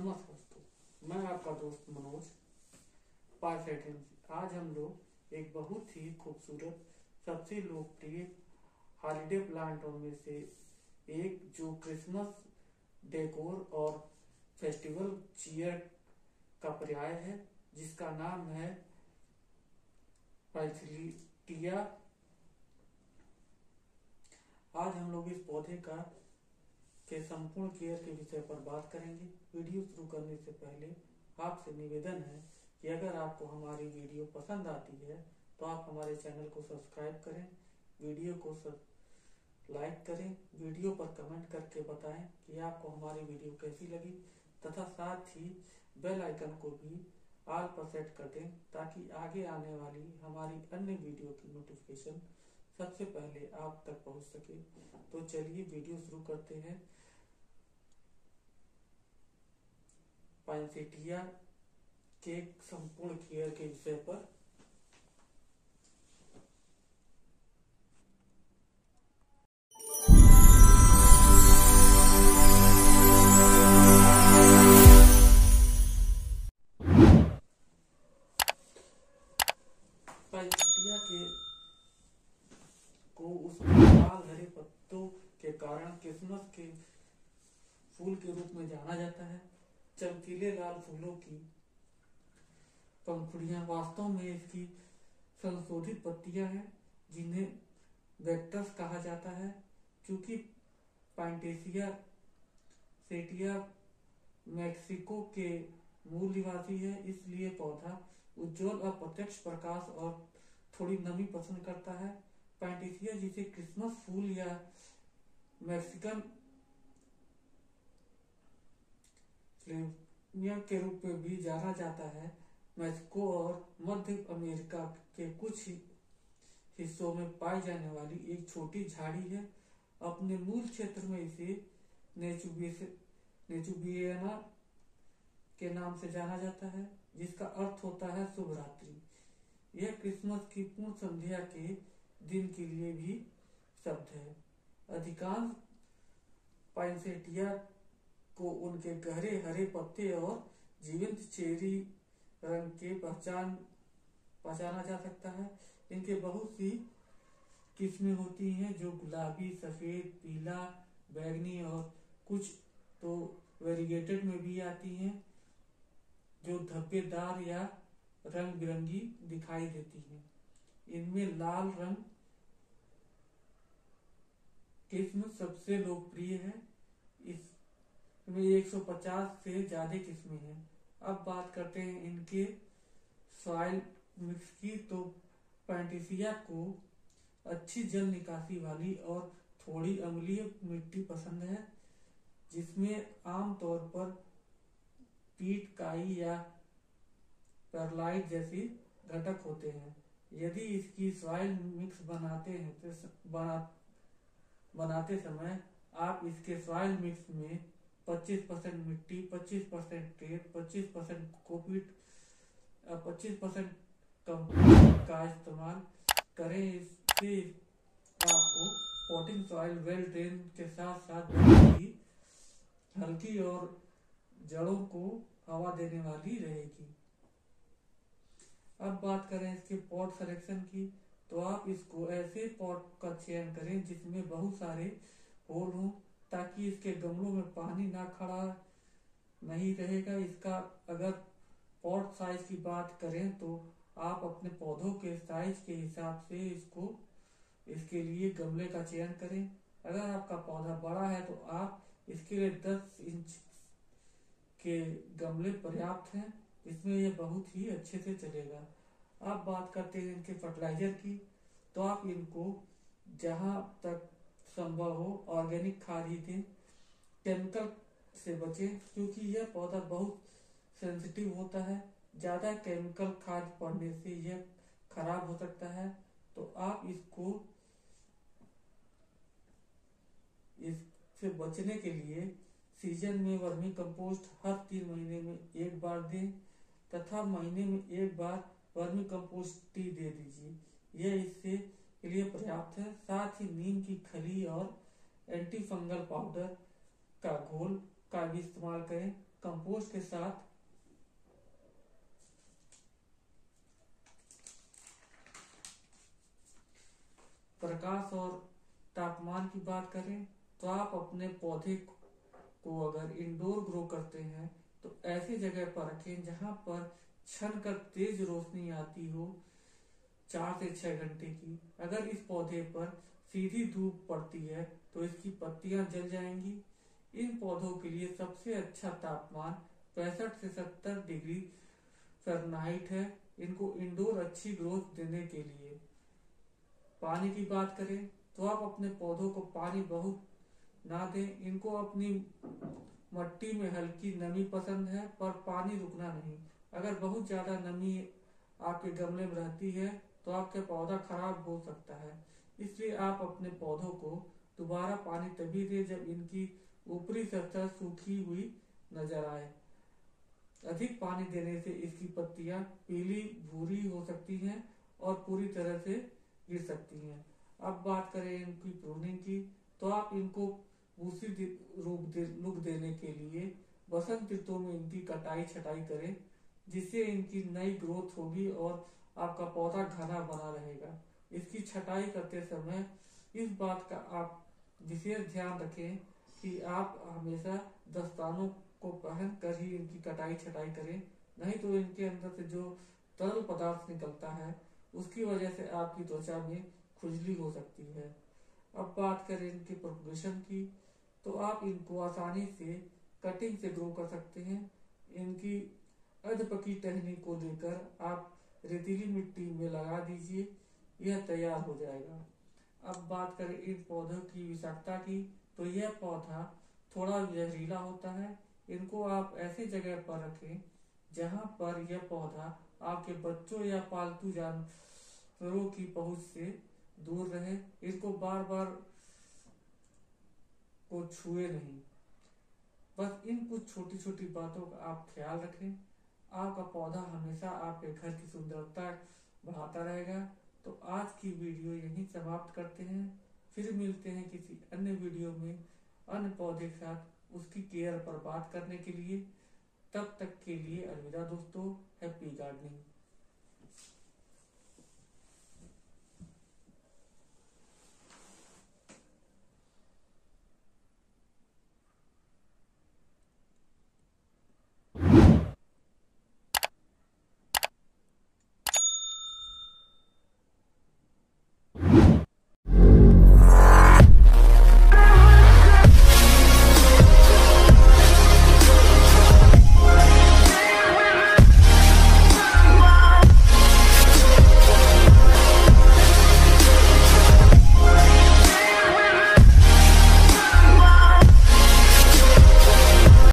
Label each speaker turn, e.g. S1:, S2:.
S1: नमस्कार दोस्तों, मैं आपका दोस्त मनोज पार्सेटेंसी। आज हम लोग एक बहुत ही खूबसूरत, सबसे लोकप्रिय हॉलिडे प्लांटों में से एक जो क्रिसमस डेकोर और फेस्टिवल चीयर का पर्याय है, जिसका नाम है पाइथिलिटिया। आज हम लोग इस पौधे के संपूर्ण केयर के विषय पर बात करेंगे। वीडियो शुरू करने से पहले आपसे निवेदन है कि अगर आपको हमारी वीडियो पसंद आती है तो आप हमारे चैनल को सब्सक्राइब करें, वीडियो को लाइक करें, वीडियो पर कमेंट करके बताएं कि आपको हमारी वीडियो कैसी लगी, तथा साथ ही बेल आइकन को भी ऑल पर सेट कर दें ताकि आगे आने वाली हमारी अन्य वीडियो की नोटिफिकेशन सबसे पहले आप तक पहुंच सके। तो चलिए वीडियो शुरू करते हैं। पाइनसेटिया के संपूर्ण केयर के विषय पर। पाइनसेटिया को उसके लाल हरे पत्तों के कारण क्रिसमस के फूल के रूप में जाना जाता है। चमकीले लाल फूलों की पंखुड़ियां वास्तव में इसकी संशोधित पत्तियां हैं, जिन्हें वेक्टर्स कहा जाता है। क्योंकि पाइनसेटिया मैक्सिको के मूल निवासी है, इसलिए पौधा उज्ज्वल और प्रत्यक्ष प्रकाश और थोड़ी नमी पसंद करता है। पाइनसेटिया, जिसे क्रिसमस फूल या मैक्सिकन फ्लेमिया के रूप में भी जाना जाता है, मैक्सिको और मध्य अमेरिका के कुछ हिस्सों में पाई जाने वाली एक छोटी झाड़ी है। अपने मूल क्षेत्र में इसे नेचुबियाना के नाम से जाना जाता है, जिसका अर्थ होता है शुभ रात्रि। यह क्रिसमस की पूर्ण संध्या के दिन के लिए भी शब्द है। अधिकांश पाइनसेटिया को उनके गहरे हरे पत्ते और जीवंत चेरी रंग के पहचाना जा सकता है। इनके बहुत सी किस्में होती हैं जो गुलाबी, सफेद, पीला, बैंगनी और कुछ तो वेरीगेटेड में भी आती हैं, जो धब्बेदार या रंग बिरंगी दिखाई देती हैं। इनमें लाल रंग किस्म सबसे लोकप्रिय है। इसमें 150 से ज्यादा किस्में हैं। अब बात करते हैं इनके सॉइल मिक्स की। तो पाइनसेटिया को अच्छी जल निकासी वाली और थोड़ी अम्लीय मिट्टी पसंद है, जिसमें आमतौर पर पीट, काई या परलाइट जैसी घटक होते हैं। यदि इसकी सॉइल मिक्स बनाते समय आप इसके सॉइल मिक्स में 25% मिट्टी, 25% रेत, 25% कोकोपीट, 25% कंपोस्ट का इस्तेमाल करें। इससे आपको पॉटिंग सॉइल वेल ड्रेन के साथ साथ बहुत ही हल्की और जड़ों को हवा देने वाली रहेगी। अब बात करें इसके पॉट सिलेक्शन की, तो आप इसको ऐसे पॉट का चयन करें जिसमें बहुत सारे होल हों, ताकि इसके गमलों में पानी ना खड़ा नहीं रहेगा। इसका अगर पॉट साइज की बात करें तो आप अपने पौधों के साइज के हिसाब से इसके लिए गमले का चयन करें। अगर आपका पौधा बड़ा है तो आप इसके लिए 10 इंच के गमले पर्याप्त हैं, इसमें यह बहुत ही अच्छे से चलेगा। आप बात करते हैं इनके फर्टिलाइजर की, तो आप इनको जहां तक संभव हो ऑर्गेनिक खाद ही दें। केमिकल से बचें, क्योंकि यह पौधा बहुत सेंसिटिव होता है। ज्यादा केमिकल खाद पड़ने से यह खराब हो सकता है। तो आप इससे बचने के लिए सीजन में वर्मी कंपोस्ट हर 3 महीने में एक बार दें, तथा महीने में एक बार वर्मी कंपोस्ट टी दे दीजिए। यह इससे के लिए पर्याप्त है। साथ ही नीम की खली और एंटी फंगल पाउडर का घोल का भी इस्तेमाल करें। कंपोस्ट के साथ प्रकाश और तापमान की बात करें तो आप अपने पौधे को अगर इंडोर ग्रो करते हैं तो ऐसी जगह पर रखें जहां पर छन कर तेज रोशनी आती हो 4 से 6 घंटे की। अगर इस पौधे पर सीधी धूप पड़ती है तो इसकी पत्तियां जल जाएंगी। इन पौधों के लिए सबसे अच्छा तापमान 65 से 70 डिग्री फ़ारेनहाइट है। इनको इंडोर अच्छी ग्रोथ देने के लिए पानी की बात करें तो आप अपने पौधों को पानी बहुत ना दें। इनको अपनी मट्टी में हल्की नमी पसंद है पर पानी रुकना नहीं। अगर बहुत ज्यादा नमी आपके गमले में रहती है तो आपका पौधा खराब हो सकता है। इसलिए आप अपने पौधों को दोबारा पानी तभी दें जब इनकी ऊपरी सतह सूखी हुई नजर आए। अधिक पानी देने से इसकी पत्तियां पीली भूरी हो सकती हैं और पूरी तरह से गिर सकती हैं। अब बात करें इनकी प्रूनिंग की तो आप इनको दूसरी लुक देने के लिए बसंत ऋतु में इनकी कटाई छटाई करें, जिससे इनकी नई ग्रोथ होगी और आपका पौधा घना बना रहेगा। इसकी छटाई करते समय इस बात का आप विशेष ध्यान रखें कि आप हमेशा दस्तानों को पहन कर ही इनकी कटाई छटाई करें, नहीं तो इनके अंदर से जो तरल पदार्थ निकलता है उसकी वजह से आपकी त्वचा में खुजली हो सकती है। अब बात करें इनके प्रोपगेशन की तो आप इनको आसानी से कटिंग से ग्रो कर सकते हैं। इनकी अधपकी टहनी को लेकर आप रेतीली मिट्टी में लगा दीजिए, यह तैयार हो जाएगा। अब बात करें इन पौधों की विषाक्तता की तो यह पौधा थोड़ा जहरीला होता है। इनको आप ऐसी जगह पर रखें जहां पर यह पौधा आपके बच्चों या पालतू जानवरों की पहुंच से दूर रहे। इनको बार बार को छुए नहीं। बस इन कुछ छोटी छोटी बातों का आप ख्याल रखें, आपका पौधा हमेशा आपके घर की सुंदरता बढ़ाता रहेगा। तो आज की वीडियो यहीं समाप्त करते हैं, फिर मिलते हैं किसी अन्य वीडियो में अन्य पौधे के साथ उसकी केयर पर बात करने के लिए। तब तक के लिए अलविदा दोस्तों, हैप्पी गार्डनिंग।